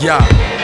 Yeah.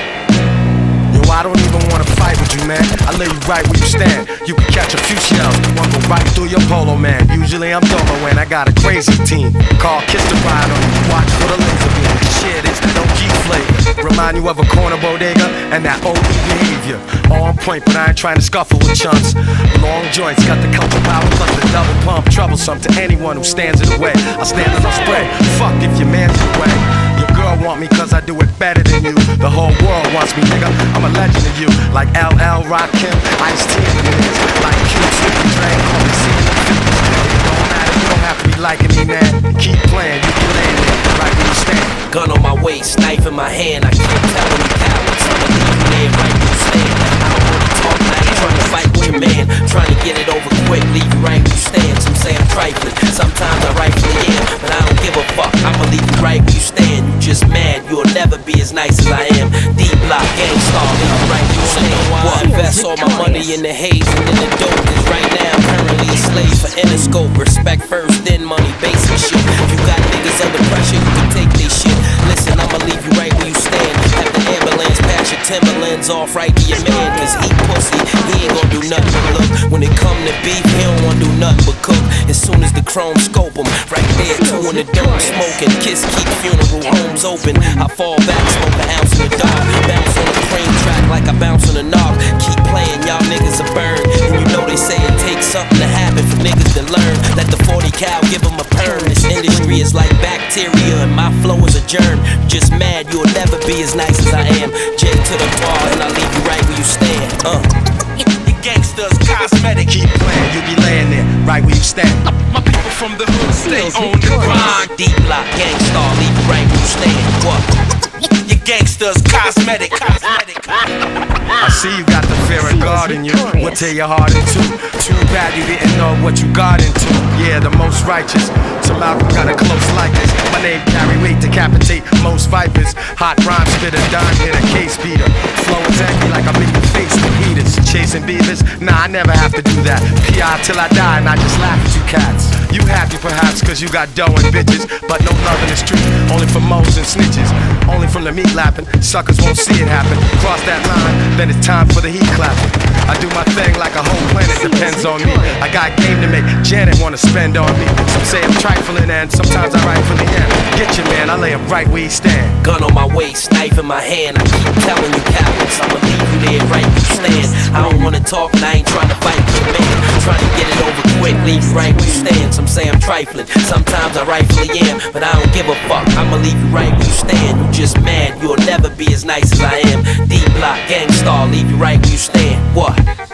Yo, I don't even wanna fight with you, man. I lay you right where you stand. You can catch a few shells, one go right through your polo, man. Usually I'm dolo when I got a crazy team. Call Kiss the Ride on you, watch for the laser beam. Shit, it's no G flavor. Remind you of a corner bodega and that OD behavior. On point, but I ain't trying to scuffle with chunks. Long joints, got the culture power plus the double pump. Troublesome to anyone who stands in the way. I stand on a spray, fuck if your man's in the way. Your girl want me cause I do it better than you. The whole world wants me, nigga, I'm a legend to you. Like LL, Rakim, Ice-T and the niggas. Like Q, Snoopy, Dre, call me seeing the figures. It don't matter, you don't have to be liking me, man. Keep playing, you can land it right where you stand. Gun on my waist, knife in my hand. I keep telling you cowards, I'ma leave you there right where you stand. I don't wanna talk, I ain't trying to fight with your man. Trying to get it over quick, leave you right where you stand. Some say I'm trifling, sometimes I rightfully am, but I don't give a fuck, I'ma leave you right where you stand. You just mad, you'll never be as nice as I am. D-Block, gang star, leave you right where you stand. Well, I invest all my money in the haze and in the dope, cause right now I'm currently a slave for Interscope. Respect first, then money, basic shit. If you got niggas under pressure, you can take this shit. Listen, I'ma leave you right where you stand. Have the ambulance pass your Timberlands off right to your man, cause he pussy, he ain't gon' do nothing but look. When it come to beef, he don't wanna do nothing but cook. As soon as the chrome scope him, right there, two in the dome smoking. Kiss keep funeral homes open. I fall back, smoke an ounce in the dark. Bounce on the cream track like I bounce on a knob. Keep playing, y'all niggas are burned. And you know they say it takes something to happen for niggas to learn. Let the 40 cal give them a perm. This industry is like bacteria and my flow is a germ. Just mad, you'll never be as nice as I am. J to the bar and I leave you right where you stand. You gangsters, cosmetic. Keep playing, you be laying there right where you stand. My people from the hood stay on the grind. D-Block, gang star, leave you right where you stand. What? You gangsters, cosmetic. I see you got the fear of God in you. We'll tear your heart in two. Too bad you didn't know what you got into. Yeah, the most righteous. To Malcolm got a close likeness. My name carry weight, decapitate most vipers. Hot rhyme spitter, dime hitter, case beater. Flowing angry like I'm in your face with heaters. Chasing beavers? Nah, I never have to do that. P.I. till I die and I just laugh at you cats. You happy perhaps cause you got dough and bitches, but no love in the street. Only for moles and snitches. Only from the meat lapping. Suckers won't see it happen. Cross that line, then it's time for the heat clapping. I do my thing like a whole planet depends on me. I got game to make, Janet wanna spend on me. Some say I'm trifling and sometimes I rightfully am. Get your man, I lay him right where he stand. Gun on my waist, knife in my hand. I keep telling you cowards, I'ma leave you there right where you stand. I don't wanna talk and I ain't trying to fight with your man. Trying to get it over quick, leave you right where you stand. Some say I'm trifling, sometimes I rightfully am, but I don't give a fuck, I'ma leave you right where you stand. You just mad, you'll never be as nice as I am. D-Block, gang star, leave you right where you stand. What?